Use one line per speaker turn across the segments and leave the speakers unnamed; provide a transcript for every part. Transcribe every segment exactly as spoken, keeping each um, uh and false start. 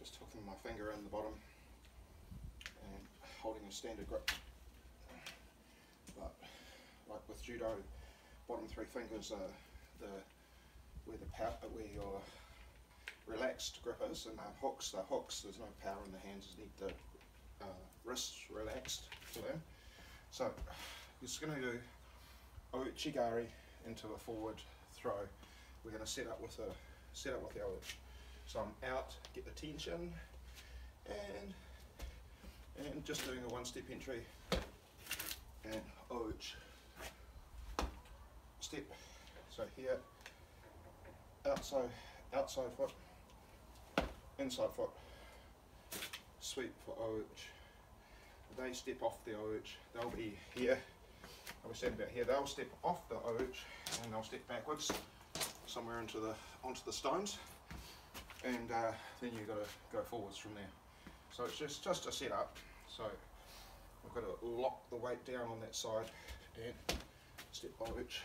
just hooking my finger in the bottom and holding a standard grip. But like with Judo, bottom three fingers are the where the power, where your relaxed grip is, and the hooks, the hooks, there's no power in the hands, just need the uh, wrists relaxed for them. So you're just going to do o-uchi gari into a forward throw. We're going to set up with a set up with the o-uchi. So I'm out, get the tension, and and just doing a one step entry and o-uchi step. So here, outside outside foot, inside foot, sweep for o-uchi. They step off the o-uchi, they'll be here, I was saying about here, they'll step off the o-uchi and they'll step backwards somewhere into the onto the stones, and uh, then you've got to go forwards from there. So it's just, just a set up. So we've got to lock the weight down on that side and step o-uchi.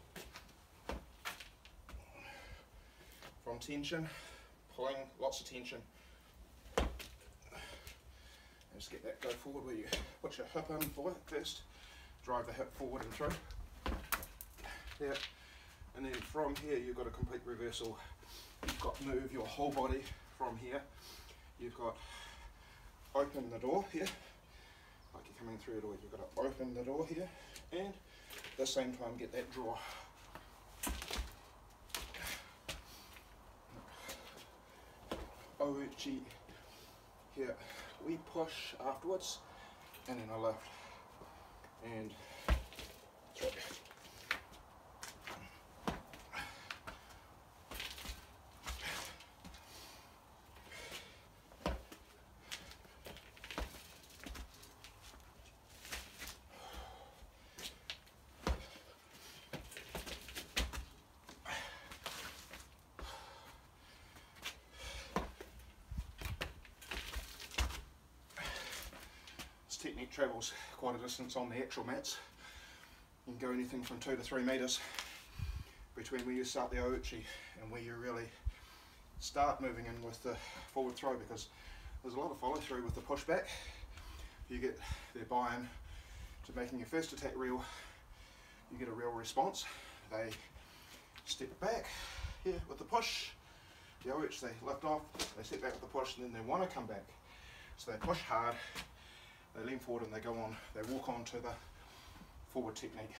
From tension, pulling, lots of tension. And just get that go forward where you put your hip in for it first, drive the hip forward and through. There. And then from here you've got a complete reversal. You've got to move your whole body from here. You've got open the door here, like you're coming through a door. You've got to open the door here, and at the same time get that draw. O-uchi here, we push afterwards, and then I lift and throw. Technique travels quite a distance on the actual mats. You can go anything from two to three meters between where you start the o-uchi and where you really start moving in with the forward throw, because there's a lot of follow through with the pushback. You get their buy-in to making your first attack real, you get a real response. They step back here with the push, the o-uchi, they lift off, they step back with the push, and then they want to come back. So they push hard, they lean forward and they go on, they walk on to the forward technique.